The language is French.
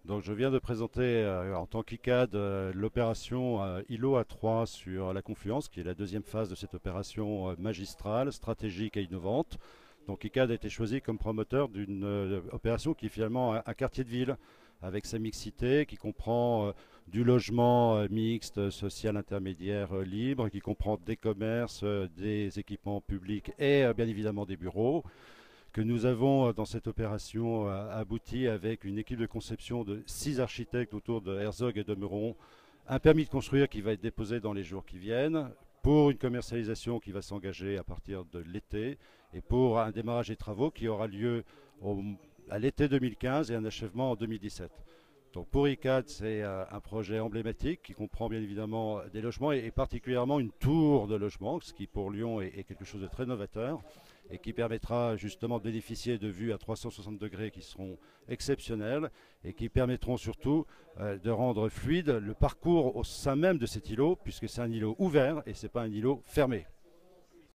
Donc je viens de présenter en tant qu'ICAD l'opération ILO A3 sur la Confluence, qui est la deuxième phase de cette opération magistrale, stratégique et innovante. Donc ICAD a été choisi comme promoteur d'une opération qui est finalement un quartier de ville, avec sa mixité, qui comprend du logement mixte, social intermédiaire libre, qui comprend des commerces, des équipements publics et bien évidemment des bureaux que nous avons dans cette opération abouti avec une équipe de conception de 6 architectes autour de Herzog et de Meuron, un permis de construire qui va être déposé dans les jours qui viennent, pour une commercialisation qui va s'engager à partir de l'été et pour un démarrage des travaux qui aura lieu à l'été 2015 et un achèvement en 2017. Donc pour ICAD, c'est un projet emblématique qui comprend bien évidemment des logements et particulièrement une tour de logement, ce qui pour Lyon est quelque chose de très novateur et qui permettra justement de bénéficier de vues à 360 degrés qui seront exceptionnelles et qui permettront surtout de rendre fluide le parcours au sein même de cet îlot, puisque c'est un îlot ouvert et ce n'est pas un îlot fermé.